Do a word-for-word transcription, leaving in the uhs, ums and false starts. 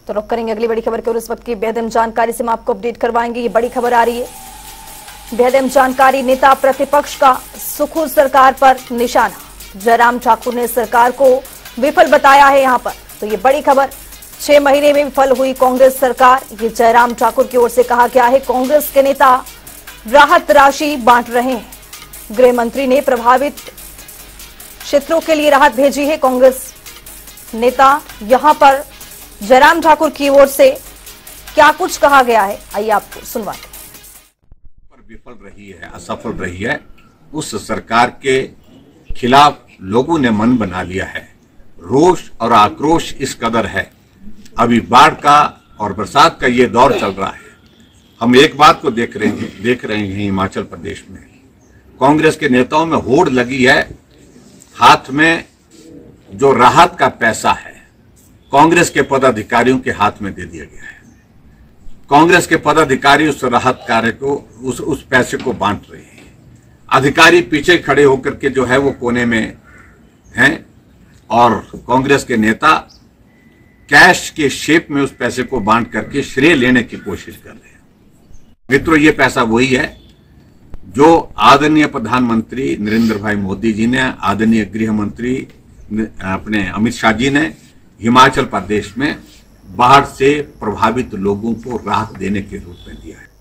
तो रुक करेंगे अगली बड़ी खबर की और इस वक्त की बेहद अहम जानकारी से हम आपको अपडेट करवाएंगे। ये बड़ी खबर आ रही है, बेहद अहम जानकारी। नेता प्रतिपक्ष का सुखू सरकार पर निशाना। जयराम ठाकुर ने सरकार को विफल बताया है यहां पर। तो ये बड़ी खबर, छह महीने में विफल हुई कांग्रेस सरकार, ये जयराम ठाकुर की ओर से कहा गया है। कांग्रेस के नेता राहत राशि बांट रहे हैं। गृह मंत्री ने प्रभावित क्षेत्रों के लिए राहत भेजी है। कांग्रेस नेता यहां पर जयराम ठाकुर की ओर से क्या कुछ कहा गया है, आइए आपको सुनवाते हैं। पर विफल रही है, असफल रही है, उस सरकार के खिलाफ लोगों ने मन बना लिया है। रोष और आक्रोश इस कदर है। अभी बाढ़ का और बरसात का ये दौर चल रहा है। हम एक बात को देख रहे हैं देख रहे हैं हिमाचल प्रदेश में कांग्रेस के नेताओं में होड़ लगी है। हाथ में जो राहत का पैसा है कांग्रेस के पदाधिकारियों के हाथ में दे दिया गया है। कांग्रेस के पदाधिकारी उस राहत कार्य को उस उस पैसे को बांट रहे हैं। अधिकारी पीछे खड़े होकर के जो है वो कोने में हैं और कांग्रेस के नेता कैश के शेप में उस पैसे को बांट करके श्रेय लेने की कोशिश कर रहे हैं। मित्रों, ये पैसा वही है जो आदरणीय प्रधानमंत्री नरेंद्र भाई मोदी जी ने, आदरणीय गृह मंत्री अपने अमित शाह जी ने हिमाचल प्रदेश में बाढ़ से प्रभावित लोगों को राहत देने के रूप में दिया है।